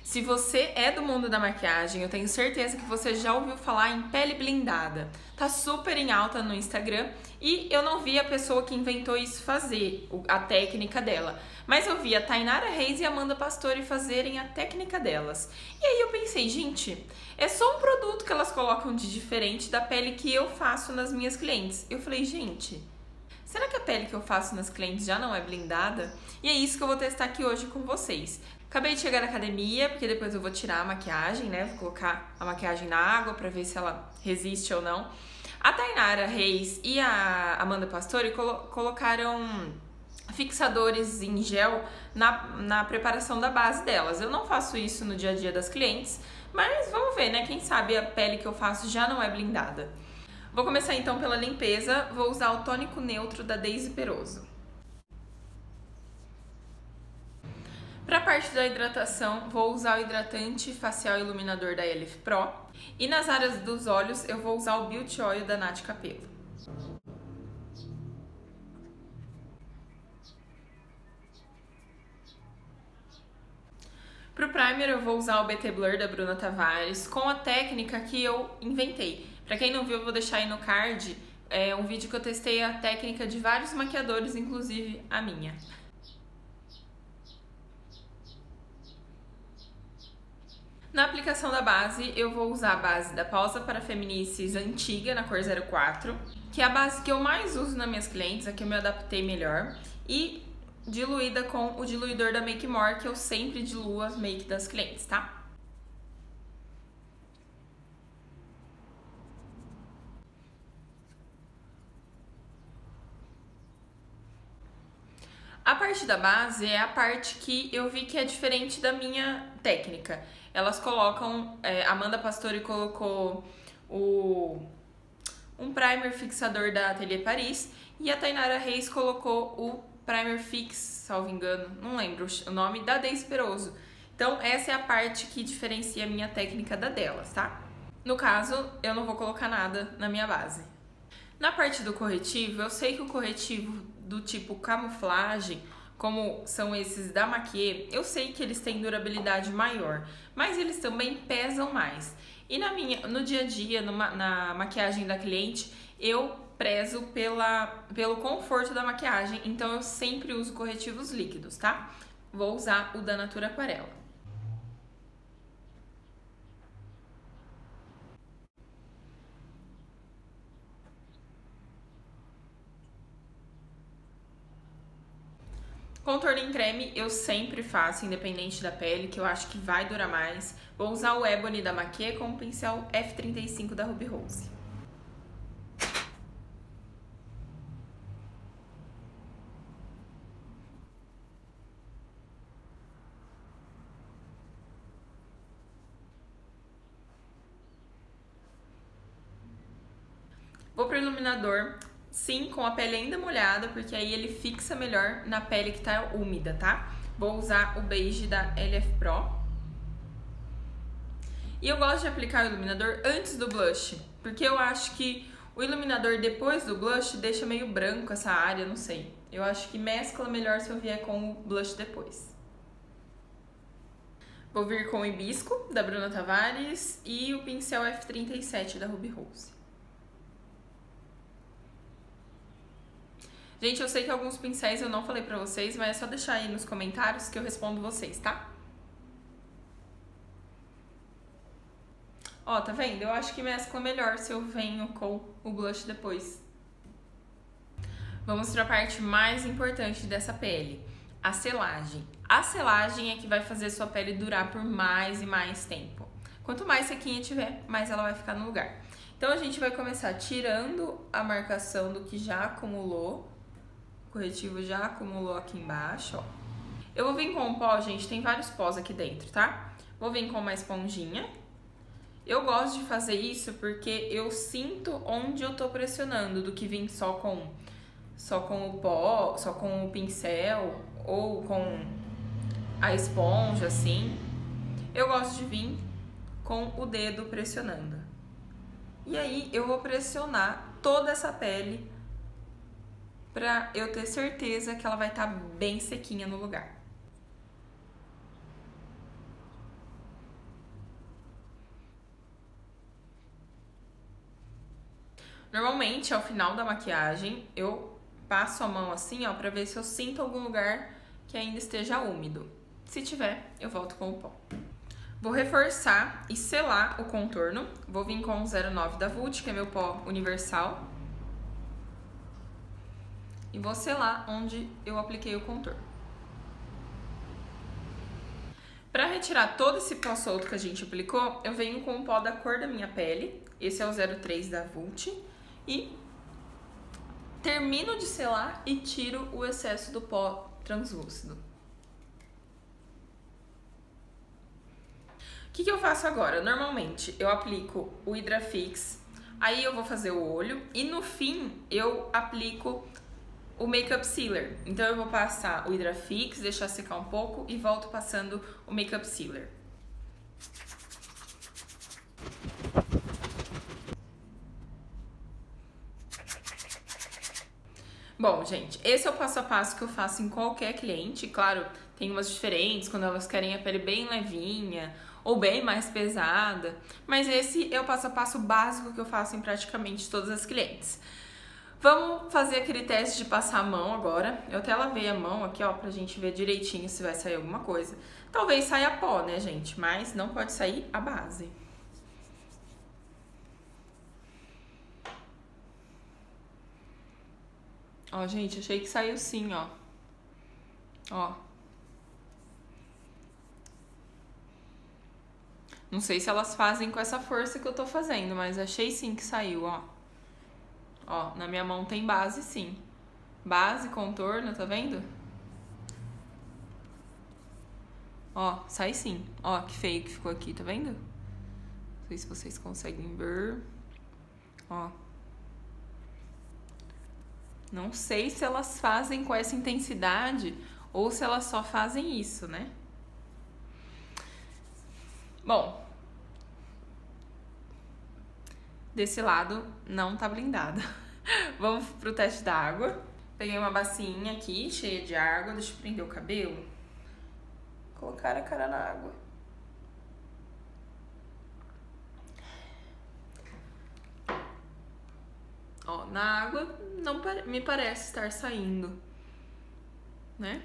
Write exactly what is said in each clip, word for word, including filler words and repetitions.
Se você é do mundo da maquiagem, eu tenho certeza que você já ouviu falar em pele blindada. Tá super em alta no Instagram e eu não vi a pessoa que inventou isso fazer, a técnica dela. Mas eu vi a Tainara Reis e a Amanda Pastori fazerem a técnica delas. E aí eu pensei, gente, é só um produto que elas colocam de diferente da pele que eu faço nas minhas clientes. Eu falei, gente, será que a pele que eu faço nas clientes já não é blindada? E é isso que eu vou testar aqui hoje com vocês. Acabei de chegar na academia, porque depois eu vou tirar a maquiagem, né? Vou colocar a maquiagem na água pra ver se ela resiste ou não. A Tainara Reis e a Amanda Pastori colo colocaram fixadores em gel na, na preparação da base delas. Eu não faço isso no dia a dia das clientes, mas vamos ver, né? Quem sabe a pele que eu faço já não é blindada. Vou começar então pela limpeza. Vou usar o tônico neutro da Daisy Peroso. Para a parte da hidratação, vou usar o hidratante facial iluminador da Elif Pro. E nas áreas dos olhos, eu vou usar o Beauty Oil da Nath Capello. Para o primer, eu vou usar o B T Blur da Bruna Tavares com a técnica que eu inventei. Para quem não viu, eu vou deixar aí no card é, um vídeo que eu testei a técnica de vários maquiadores, inclusive a minha. Na aplicação da base, eu vou usar a base da Pausa para Feminices antiga, na cor zero quatro, que é a base que eu mais uso nas minhas clientes, a que eu me adaptei melhor, e diluída com o diluidor da Make More, que eu sempre diluo as make das clientes, tá? A parte da base é a parte que eu vi que é diferente da minha técnica. Elas colocam, é, Amanda Pastori colocou o, um primer fixador da Atelier Paris e a Tainara Reis colocou o primer fix, salvo engano, não lembro o nome, da Daisy Peroso. Então essa é a parte que diferencia a minha técnica da delas, tá? No caso, eu não vou colocar nada na minha base. Na parte do corretivo, eu sei que o corretivo do tipo camuflagem, como são esses da Maquiê, eu sei que eles têm durabilidade maior, mas eles também pesam mais. E na minha, no dia a dia, numa, na maquiagem da cliente, eu prezo pela, pelo conforto da maquiagem, então eu sempre uso corretivos líquidos, tá? Vou usar o da Natura Aquarela. Contorno em creme eu sempre faço, independente da pele, que eu acho que vai durar mais. Vou usar o Ebony da Maquia com o pincel F trinta e cinco da Ruby Rose. Vou pro iluminador, sim, com a pele ainda molhada, porque aí ele fixa melhor na pele que tá úmida, tá? Vou usar o beige da L F Pro. E eu gosto de aplicar o iluminador antes do blush, porque eu acho que o iluminador depois do blush deixa meio branco essa área, não sei. Eu acho que mescla melhor se eu vier com o blush depois. Vou vir com o Hibisco, da Bruna Tavares, e o pincel F trinta e sete da Ruby Rose. Gente, eu sei que alguns pincéis eu não falei pra vocês, mas é só deixar aí nos comentários que eu respondo vocês, tá? Ó, tá vendo? Eu acho que mescla melhor se eu venho com o blush depois. Vamos para a parte mais importante dessa pele, a selagem. A selagem é que vai fazer sua pele durar por mais e mais tempo. Quanto mais sequinha tiver, mais ela vai ficar no lugar. Então a gente vai começar tirando a marcação do que já acumulou. O corretivo já acumulou aqui embaixo, ó. Eu vou vir com um pó, gente, tem vários pós aqui dentro, tá? Vou vir com uma esponjinha. Eu gosto de fazer isso porque eu sinto onde eu tô pressionando, do que vir só com, só com o pó, só com o pincel ou com a esponja, assim. Eu gosto de vir com o dedo pressionando. E aí eu vou pressionar toda essa pele pra eu ter certeza que ela vai estar bem sequinha no lugar. Normalmente, ao final da maquiagem, eu passo a mão assim, ó, pra ver se eu sinto algum lugar que ainda esteja úmido. Se tiver, eu volto com o pó. Vou reforçar e selar o contorno. Vou vir com o zero nove da Vult, que é meu pó universal. E vou selar onde eu apliquei o contorno. Para retirar todo esse pó solto que a gente aplicou, eu venho com o pó da cor da minha pele. Esse é o zero três da Vult. E termino de selar e tiro o excesso do pó translúcido. O que que eu faço agora? Normalmente eu aplico o Hydrafix, aí eu vou fazer o olho e no fim eu aplico o Makeup Sealer. Então eu vou passar o Hydrafix, deixar secar um pouco e volto passando o Makeup Sealer. Bom, gente, esse é o passo a passo que eu faço em qualquer cliente. Claro, tem umas diferentes, quando elas querem a pele bem levinha ou bem mais pesada, mas esse é o passo a passo básico que eu faço em praticamente todas as clientes. Vamos fazer aquele teste de passar a mão agora. Eu até lavei a mão aqui, ó, pra gente ver direitinho se vai sair alguma coisa. Talvez saia pó, né, gente? Mas não pode sair a base. Ó, gente, achei que saiu sim, ó. Ó. Não sei se elas fazem com essa força que eu tô fazendo, mas achei sim que saiu, ó. Ó, na minha mão tem base sim. Base, contorno, tá vendo? Ó, sai sim. Ó, que feio que ficou aqui, tá vendo? Não sei se vocês conseguem ver. Ó. Não sei se elas fazem com essa intensidade ou se elas só fazem isso, né? Bom, desse lado não tá blindada. Vamos pro teste da água. Peguei uma bacinha aqui, cheia de água. Deixa eu prender o cabelo. Colocar a cara na água. Ó, na água não me parece estar saindo, né?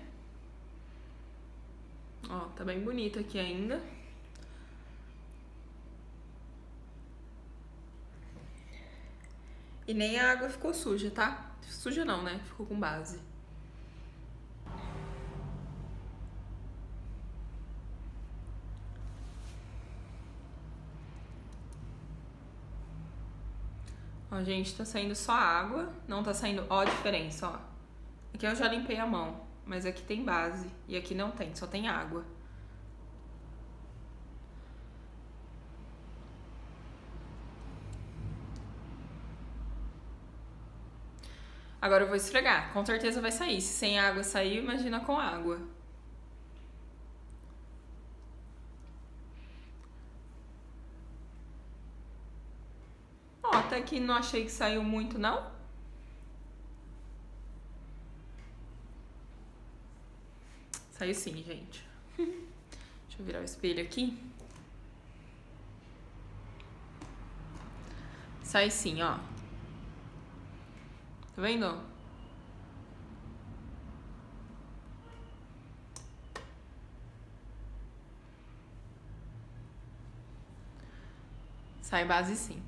Ó, tá bem bonito aqui ainda. E nem a água ficou suja, tá? Suja não, né? Ficou com base. Ó, gente, tá saindo só água, não tá saindo... Ó a diferença, ó. Aqui eu já limpei a mão, mas aqui tem base e aqui não tem, só tem água. Agora eu vou esfregar, com certeza vai sair. Se sem água saiu, imagina com água. Ó, até aqui não achei que saiu muito, não. Saiu sim, gente. Deixa eu virar o espelho aqui. Sai sim, ó. Tá vendo? Sai base sim.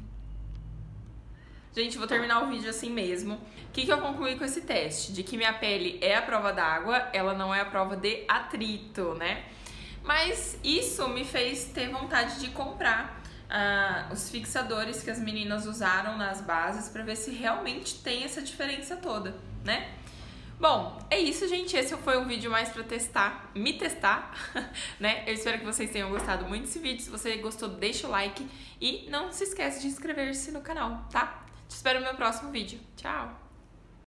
Gente, vou terminar o vídeo assim mesmo. O que que eu concluí com esse teste? De que minha pele é a prova d'água, ela não é a prova de atrito, né? Mas isso me fez ter vontade de comprar Uh, os fixadores que as meninas usaram nas bases pra ver se realmente tem essa diferença toda, né? Bom, é isso, gente. Esse foi um vídeo mais pra testar, me testar, né? Eu espero que vocês tenham gostado muito desse vídeo. Se você gostou, deixa o like e não se esquece de inscrever-se no canal, tá? Te espero no meu próximo vídeo. Tchau!